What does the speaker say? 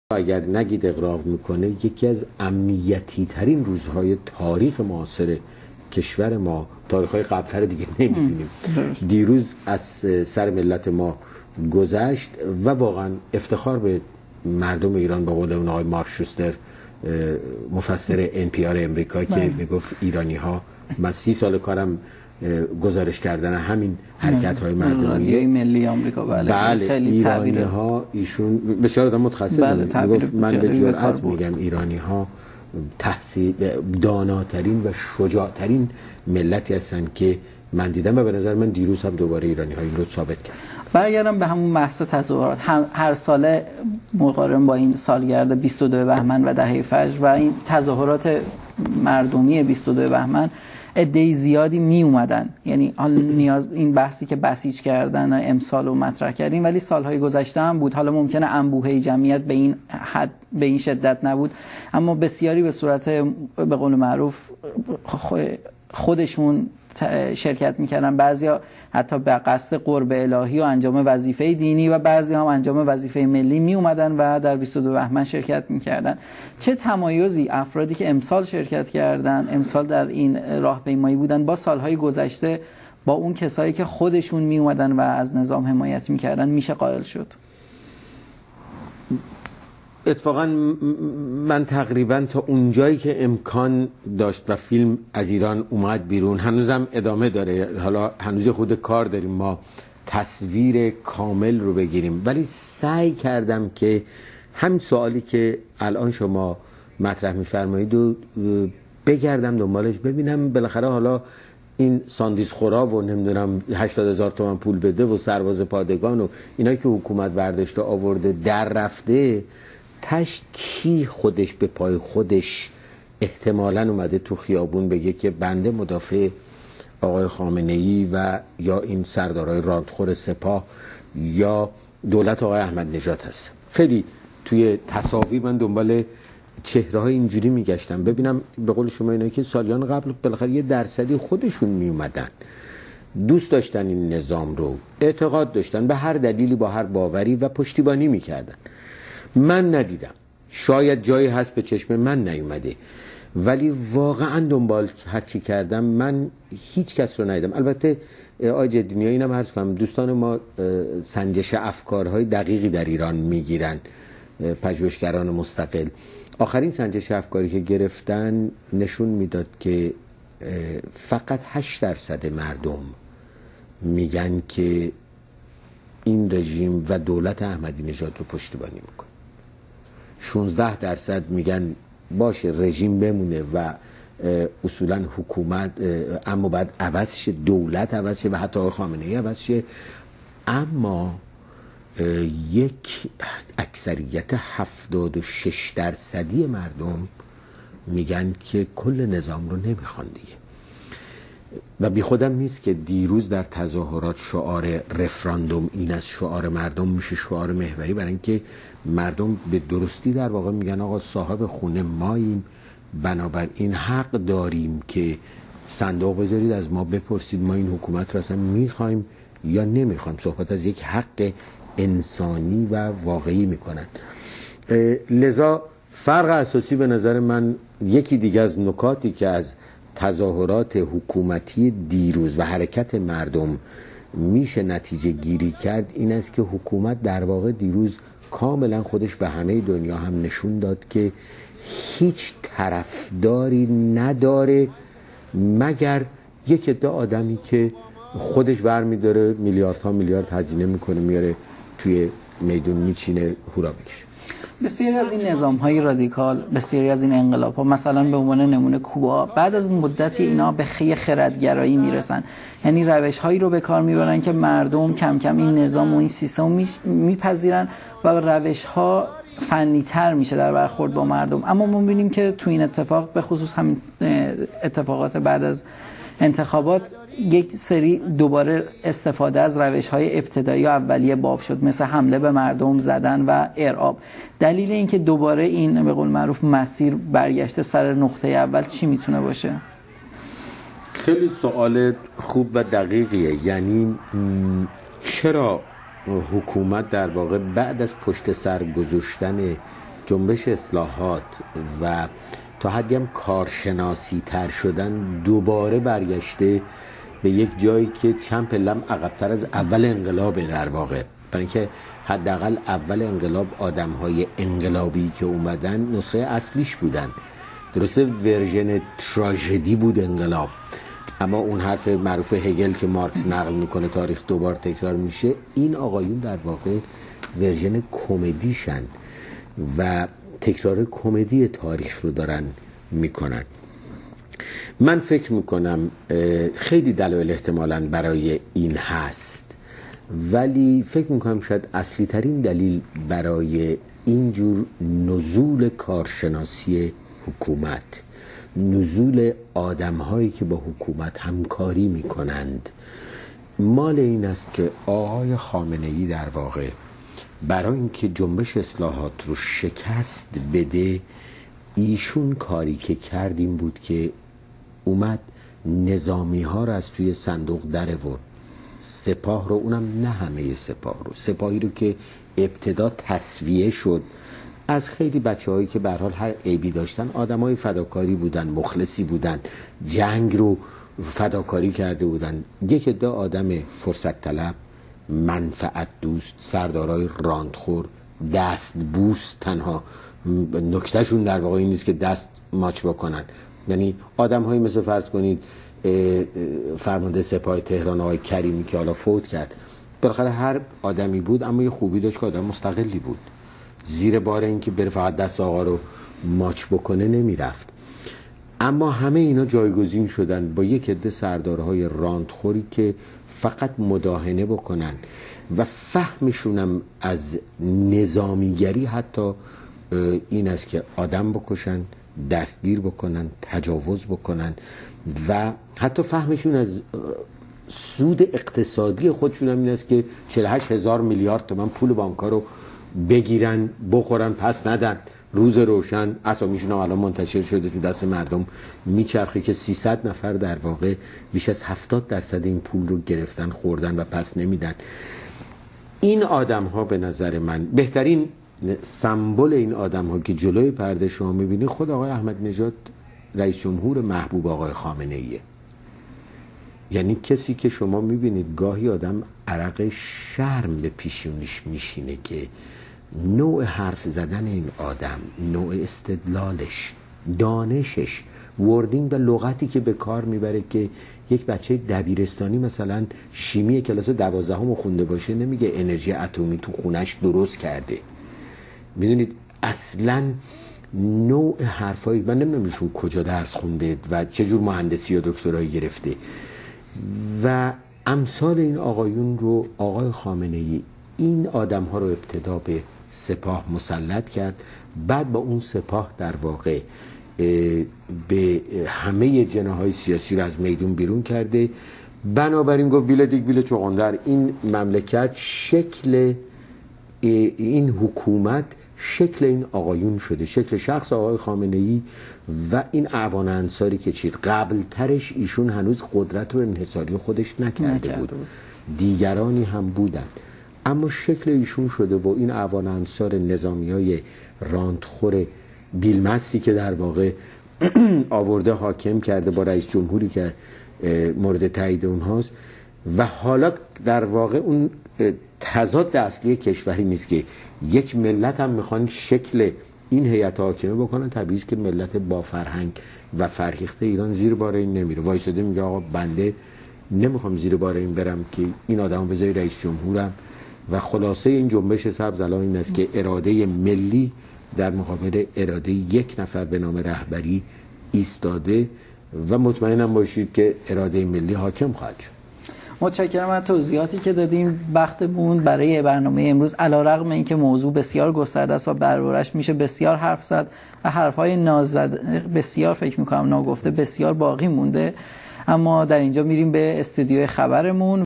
اگر نگید اغراق میکنه یکی از امنیتی ترین روزهای تاریخ معاصر کشور ما، تاریخ‌های قبل‌تر دیگه نمیدونیم. دیروز از سر ملت ما گذشت و واقعا افتخار به مردم ایران. به قول اون آقای مارک شوستر مفسر NPR امریکا که میگفت ایرانی ها، من 30 سال کارم گزارش کردن همین حرکت های مردمی رادیوی ملی آمریکا. بله خیلی ایرانی ها، ایشون بسیار آدم متخصص میگفت من به جرئت میگم ایرانی ها تحصیل داناترین و شجاعترین ملتی هستن که من دیدم و به نظر من دیروز هم دوباره ایرانی ها این رو ثابت کرد. برگردم به همون بحث تظاهرات. هر ساله مقارن با این سالگرد 22 بهمن و دهه فجر و این تظاهرات مردمی 22 بهمن عده زیادی می اومدن. یعنی حالا نیاز این بحثی که بسیج کردن امسال رو مطرح کردیم، ولی سالهای گذشته هم بود. حالا ممکنه انبوه جمعیت به این حد به این شدت نبود، اما بسیاری به صورت به قول معروف خودشون شرکت میکردن. بعضیا حتی به قصد قرب الهی و انجام وظیفه دینی و بعضی هم انجام وظیفه ملی می اومدن و در 22 بهمن شرکت میکردن. چه تمایزی افرادی که امسال شرکت کردن، امسال در این راهپیمایی بودن، با سالهای گذشته با اون کسایی که خودشون می اومدن و از نظام حمایت میکردن میشه قائل شد؟ اتفاقا من تقریبا تا اونجایی که امکان داشت و فیلم از ایران اومد بیرون، هنوزم ادامه داره، حالا هنوز خود کار داریم ما تصویر کامل رو بگیریم، ولی سعی کردم که همین سوالی که الان شما مطرح می‌فرمایید و بگردم دنبالش، ببینم بالاخره حالا این ساندیس خورا و نمیدونم 80,000 تومان پول بده و سرباز پادگان و اینایی که حکومت برداشته آورده در رفته، تش کی خودش به پای خودش احتمالاً اومده تو خیابون بگه که بنده مدافع آقای خامنه‌ای و یا این سردارای راندخور سپاه یا دولت آقای احمد نژاد هستم. خیلی توی تصاویر من دنبال چهره‌های اینجوری میگشتم ببینم به قول شما اینایی که سالیان قبل بالاخره یه درصدی خودشون میومدن، دوست داشتن این نظام رو، اعتقاد داشتن به هر دلیلی با هر باوری و پشتیبانی میکردن. من ندیدم، شاید جایی هست به چشم من نیومده، ولی واقعا دنبال هرچی کردم من هیچ کس رو ندیدم. البته آقای جدینی اینم عرض کنم دوستان ما سنجش افکارهای دقیقی در ایران میگیرن، پژوهشگران مستقل. آخرین سنجش افکاری که گرفتن نشون میداد که فقط 8% مردم میگن که این رژیم و دولت احمدی نژاد رو پشتیبانی میکنه. 16% میگن باشه رژیم بمونه و اصولا حکومت اما بعد عوض شه، دولت عوض شه و حتی آقای خامنه‌ای عوض شه. اما یک اکثریت 76% مردم میگن که کل نظام رو نمیخوان دیگه. و بی خودم نیست که دیروز در تظاهرات شعار رفراندوم این از شعار مردم میشه شعار محوری، برای اینکه مردم به درستی در واقع میگن آقا صاحب خونه ماییم، بنابراین حق داریم که صندوق بذارید از ما بپرسید ما این حکومت رو اصلا میخوایم یا نمیخوایم. صحبت از یک حق انسانی و واقعی میکنن. لذا فرق اساسی به نظر من، یکی دیگه از نکاتی که از تظاهرات حکومتی دیروز و حرکت مردم میشه نتیجه گیری کرد، این است که حکومت در واقع دیروز کاملا خودش به همه دنیا هم نشون داد که هیچ طرفداری نداره مگر یک عده آدمی که خودش ورمی‌داره میلیاردها میلیارد هزینه میکنه میاره توی میدون میچینه هورا بکشه. بسیاری از این نظام‌های رادیکال، بسیاری از این انقلاب‌ها، مثلا به عنوان نمونه کوبا، بعد از مدتی اینا به خردگرایی میرسن. یعنی روش‌هایی رو به کار میبرن که مردم کم کم این نظام و این سیستم میپذیرن و روش‌ها فنی‌تر میشه در برخورد با مردم. اما ما می‌بینیم که تو این اتفاق، به خصوص همین اتفاقات بعد از انتخابات، یک سری دوباره استفاده از روش‌های ابتدایی و اولیه باب شد، مثل حمله به مردم زدن و ارعاب. دلیل اینکه دوباره این به قول معروف مسیر برگشته سر نقطه اول چی میتونه باشه؟ خیلی سوال خوب و دقیقیه. یعنی چرا حکومت در واقع بعد از پشت سر گذاشتن جنبش اصلاحات و تا حدی هم کارشناسی تر شدن دوباره برگشته به یک جایی که چند پلم عقب‌تر از اول انقلاب در واقع، برای اینکه حداقل اول انقلاب آدم‌های انقلابی که اومدن نسخه اصلیش بودن، درسته ورژن تراژدی بود انقلاب، اما اون حرف معروف هگل که مارکس نقل میکنه تاریخ دوبار تکرار میشه، این آقایون در واقع ورژن کمدیشن و تکرار کمدی تاریخ رو دارن میکنن. من فکر میکنم خیلی دلایل احتمالاً برای این هست، ولی فکر میکنم شاید اصلی ترین دلیل برای اینجور نزول کارشناسی حکومت، نزول آدم هایی که با حکومت همکاری میکنند، مال این است که آقای خامنه‌ای در واقع برای اینکه جنبش اصلاحات رو شکست بده، ایشون کاری که کرد این بود که اومد نظامی ها رو از توی صندوق در آورد، سپاه رو، اونم نه همه سپاه رو، سپاهی رو که ابتدا تصفیه شد از خیلی بچه هایی که به هر حال هر عیبی داشتن، آدم های فداکاری بودن، مخلصی بودن، جنگ رو فداکاری کرده بودن، یک عده آدم فرصت طلب، منفعت دوست، سردارای راندخور، دست بوس، تنها نکتهشون در واقع این نیست که دست ماچ بکنن، یعنی آدم هایی مثل فرض کنید فرمانده سپاه تهران آقای کریمی که حالا فوت کرد، بالاخره هر آدمی بود اما یه خوبی داشت که آدم مستقلی بود، زیر بار این که بره فقط دست آقا رو ماچ بکنه نمیرفت. اما همه اینا جایگزین شدن با یک عده سردارهای راندخوری که فقط مداهنه بکنن و فهمشونم از نظامیگری حتی این است که آدم بکشن، دستگیر بکنن، تجاوز بکنن و حتی فهمشون از سود اقتصادی خودشون هم این است که 48,000 میلیارد تومان پول بانک‌ها رو بگیرن، بخورن، پس ندن. روز روشن اسامیشون هم الان منتشر شده تو دست مردم میچرخه که 300 نفر در واقع بیش از 70% این پول رو گرفتن، خوردن و پس نمیدن. این آدم ها به نظر من بهترین سمبل این آدم ها که جلوی پرده شما میبینی خود آقای احمدی نژاد، رئیس جمهور محبوب آقای خامنه ایه. یعنی کسی که شما میبینید گاهی آدم عرق شرم به پیشونیش میشینه که نوع حرف زدن این آدم، نوع استدلالش، دانشش، وردینگ و لغتی که به کار میبره که یک بچه دبیرستانی مثلا شیمی کلاس 12 خونده باشه نمیگه انرژی اتمی تو خونش درست کرده. میدونید اصلا نوع حرفایی، من نمیدونم ایشون کجا درس خونده و چجور مهندسی یا دکترایی گرفته و امثال این آقایون رو آقای خامنه ای این آدم ها رو ابتدا به سپاه مسلط کرد، بعد با اون سپاه در واقع به همه جناح‌های سیاسی رو از میدون بیرون کرده. بنابراین گفت بیل دیگ بیل چغندر، این مملکت شکل این حکومت شکل این آقایون شده، شکل شخص آقای خامنه ای و این اعوان انصاری که چید. قبل ترش ایشون هنوز قدرت رو انحصاری خودش نکرده بود، دیگرانی هم بودن، اما شکل ایشون شده و این اعوان انصار نظامی های راندخور بیلمسی که در واقع آورده حاکم کرده با رئیس جمهوری که مورد تایید اونهاست و حالا در واقع اون تضاد اصلی کشوری نیست که یک ملت هم میخوان شکل این هیئت حاکمه بکنن. طبیعیه که ملت با فرهنگ و فرهیخته ایران زیر بار این نمیره، وایساده میگه آقا بنده نمیخوام زیر بار این برم که این آدمو بذاری رئیس جمهورم. و خلاصه این جنبش سبز الان این است که اراده ملی در مقابل اراده یک نفر به نام رهبری ایستاده و مطمئنم باشید که اراده ملی حاکم خواهد شد. متشکرم از توضیحاتی که دادیم. وقتمون برای برنامه امروز علیرغم اینکه موضوع بسیار گسترده است و دربارش میشه بسیار حرف زد و حرفهای نازده بسیار فکر میکنم ناگفته بسیار باقی مونده، اما در اینجا میریم به استودیوی خبرمون.